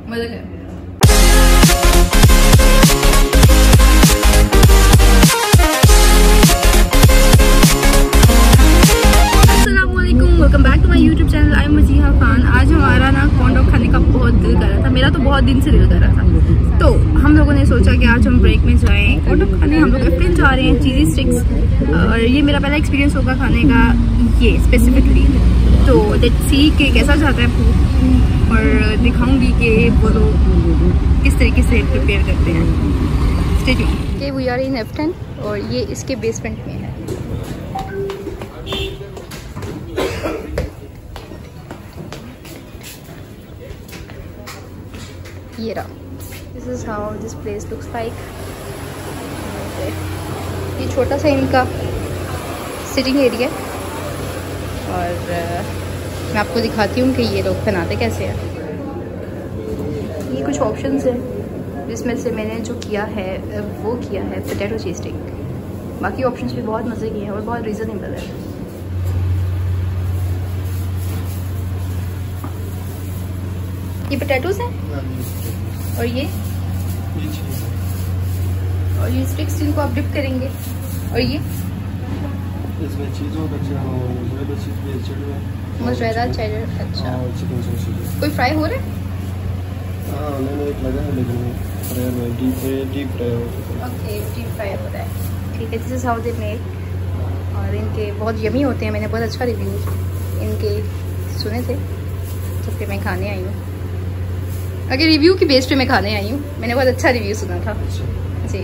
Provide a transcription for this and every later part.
मजा है। Welcome back to my YouTube channel. I am Majiha Khan. आज हमारा ना कॉर्न डॉग खाने का बहुत दिल कर रहा था। मेरा तो बहुत दिन से दिल कर रहा था, तो हम लोगों ने सोचा कि आज हम ब्रेक में जाएं कॉर्न डॉग खाने। हम लोग एफएन जा रहे हैं, चीज़ी स्टिक्स, और ये मेरा पहला एक्सपीरियंस होगा खाने का ये स्पेसिफिकली। तो लेट्स सी कि कैसा जाता है, और दिखाऊंगी कि वो लोग किस तरीके से प्रिपेयर करते हैं। Stay tuned. We are in एफएन और ये इसके बेसमेंट में है। ये रहा, this is how this place looks like. ये छोटा सा इनका सिटिंग एरिया है, और मैं आपको दिखाती हूँ कि ये लोग बनाते कैसे हैं। ये कुछ ऑप्शंस हैं जिसमें से मैंने जो किया है वो किया है पोटैटो चीज़ स्टिक। बाकी ऑप्शंस भी बहुत मज़े के हैं और बहुत रीज़नेबल है। ये पोटैटोज हैं और ये स्टिक्स जिनको आप डिप करेंगे, और ये इसमें चीज़ों मोज़रेला चेडर। अच्छा, कोई फ्राई हो रहा है? हाँ, मैंने एक लगा है, लेकिन डीप फ्राई हो चुका है। ओके, डीप फ्राई हो रहा है, ठीक है। This is how they make, और इनके बहुत यमी होते हैं। मैंने बहुत अच्छा रिव्यू इनके सुने थे, तो फिर मैं खाने आई हूँ। अगर रिव्यू की बेस पे मैं खाने आई हूँ, मैंने बहुत अच्छा रिव्यू सुना था जी।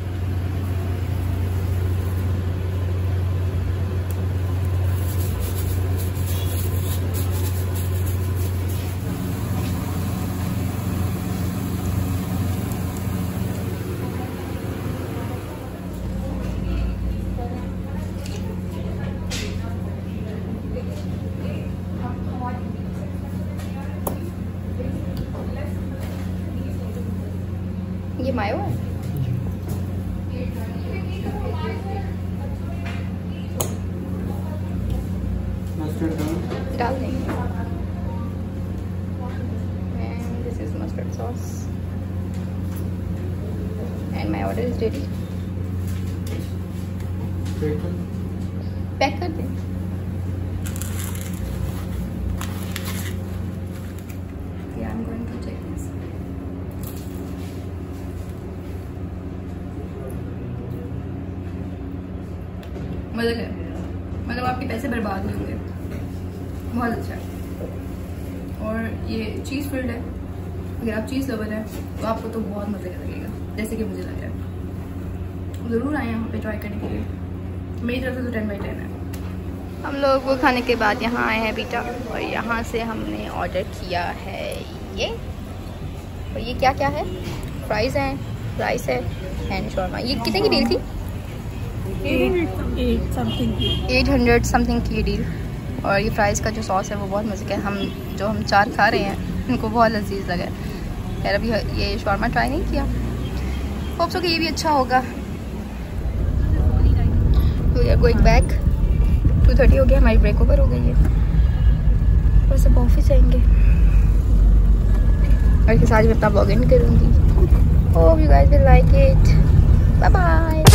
ये मायो है, डाल देंगे। And this is mustard sauce and my order is ready. Pack कर दें। I'm going to take this. मज़ा है, मतलब आपके पैसे बर्बाद नहीं होंगे। बहुत अच्छा है, और ये चीज़ फिल्ड है। अगर आप चीज़ लवर हैं तो आपको तो बहुत मज़े का लगेगा, जैसे कि मुझे लग रहा है। ज़रूर आए यहाँ पे ट्राई करने के लिए। मेरी तरफ से तो 10/10 है। हम लोग वो खाने के बाद यहाँ आए हैं बीटा, और यहाँ से हमने ऑर्डर किया है ये। और ये क्या क्या है? फ्राइज़ हैं, राइस है एंड शॉर्मा। ये कितने की डील थी? 800 समथिंग की डील। और ये फ्राइज़ का जो सॉस है वो बहुत मज़े का है। हम 4 खा रहे हैं, उनको बहुत लजीज लगा है। खैर अभी ये शॉर्मा ट्राई नहीं किया, होप सो कि ये भी अच्छा होगा। तो वी आर गोइंग बैक। 2:30 हो गया, हमारी ब्रेक ओवर हो गई है, बस अब ऑफिस जाएंगे। और इसके साथ मैं अपना ब्लॉग एंड करूँगी। Hope you guys will like it. Bye bye.